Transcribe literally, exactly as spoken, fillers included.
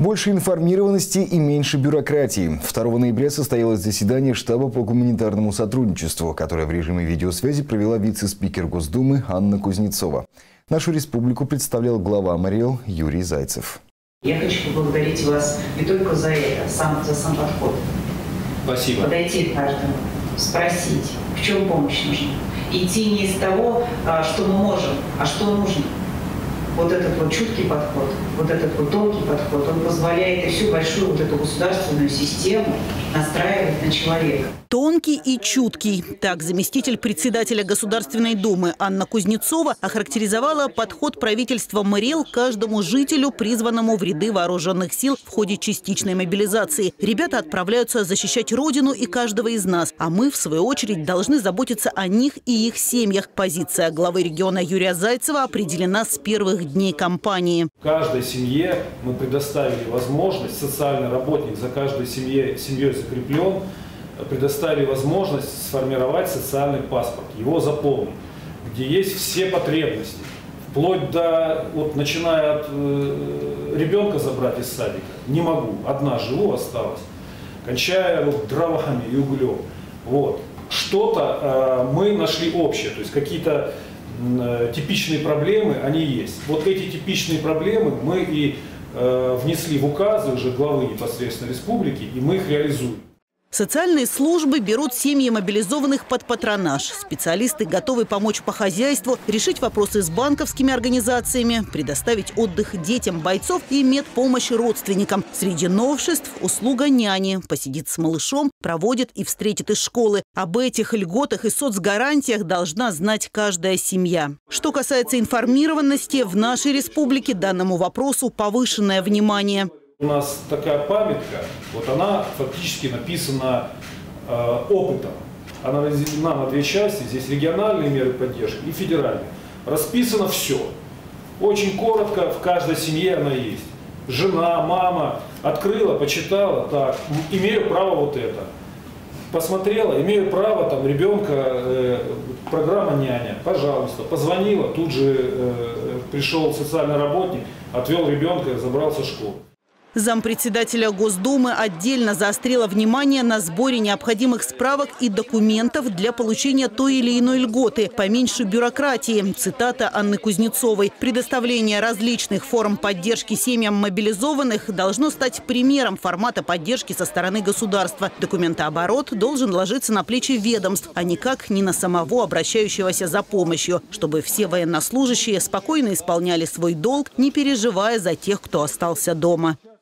Больше информированности и меньше бюрократии. второго ноября состоялось заседание штаба по гуманитарному сотрудничеству, которое в режиме видеосвязи провела вице-спикер Госдумы Анна Кузнецова. Нашу республику представлял глава МАРИЭЛ Юрий Зайцев. Я хочу поблагодарить вас не только за это, сам, за сам подход. Спасибо. Подойти к каждому, спросить, в чем помощь нужна. Идти не из того, что мы можем, а что нужно. Вот этот вот чуткий подход, вот этот вот тонкий подход, он позволяет и всю большую вот эту государственную систему настраивать на человека. Тонкий и чуткий. Так заместитель председателя Государственной Думы Анна Кузнецова охарактеризовала подход правительства МАРИЭЛ к каждому жителю, призванному в ряды вооруженных сил в ходе частичной мобилизации. Ребята отправляются защищать Родину и каждого из нас, а мы, в свою очередь, должны заботиться о них и их семьях. Позиция главы региона Юрия Зайцева определена с первых дней кампании. Каждой семье мы предоставили возможность, социальный работник за каждой семьей, семьей закреплен, предоставили возможность сформировать социальный паспорт, его заполнить, где есть все потребности, вплоть до, вот, начиная от э, ребенка забрать из садика, не могу, одна живу, осталась, кончая вот, дровами и углем. Вот. Что-то э, мы нашли общее, то есть какие-то э, типичные проблемы, они есть. Вот эти типичные проблемы мы и э, внесли в указы уже главы непосредственно республики, и мы их реализуем. Социальные службы берут семьи мобилизованных под патронаж. Специалисты готовы помочь по хозяйству, решить вопросы с банковскими организациями, предоставить отдых детям бойцов и медпомощь родственникам. Среди новшеств – услуга няни. Посидит с малышом, проводит и встретит из школы. Об этих льготах и соцгарантиях должна знать каждая семья. Что касается информированности, в нашей республике данному вопросу повышенное внимание. У нас такая памятка, вот она фактически написана э, опытом. Она разделена на две части, здесь региональные меры поддержки и федеральные. Расписано все. Очень коротко, в каждой семье она есть. Жена, мама открыла, почитала, так, имею право вот это. Посмотрела, имею право, там, ребенка, э, программа няня, пожалуйста. Позвонила, тут же э, пришел социальный работник, отвел ребенка, забрал со школы. Зампредседателя Госдумы отдельно заострила внимание на сборе необходимых справок и документов для получения той или иной льготы. Поменьше бюрократии. Цитата Анны Кузнецовой. Предоставление различных форм поддержки семьям мобилизованных должно стать примером формата поддержки со стороны государства. Документооборот должен ложиться на плечи ведомств, а никак не на самого обращающегося за помощью, чтобы все военнослужащие спокойно исполняли свой долг, не переживая за тех, кто остался дома.